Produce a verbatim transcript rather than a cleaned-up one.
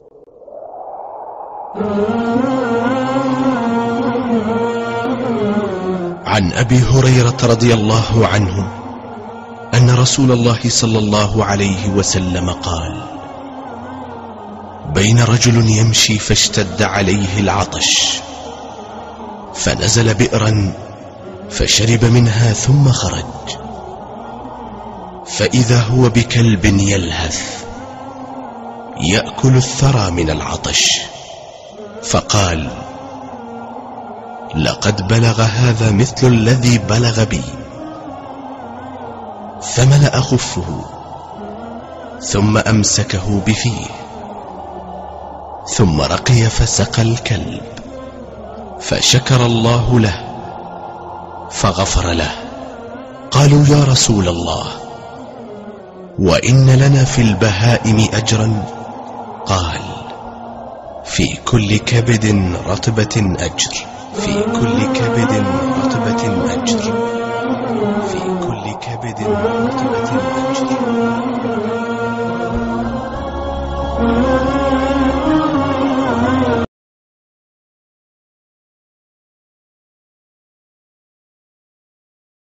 عن أبي هريرة رضي الله عنه أن رسول الله صلى الله عليه وسلم قال: بين رجل يمشي فاشتد عليه العطش فنزل بئرا فشرب منها ثم خرج، فإذا هو بكلب يلهث يأكل الثرى من العطش، فقال: لقد بلغ هذا مثل الذي بلغ بي، فملأ خفه ثم أمسكه بفيه، ثم رقي فسقى الكلب، فشكر الله له فغفر له. قالوا: يا رسول الله، وإن لنا في البهائم أجرا؟ قال: في كل كبد رطبة أجر، في كل كبد رطبة أجر، في كل كبد رطبة أجر.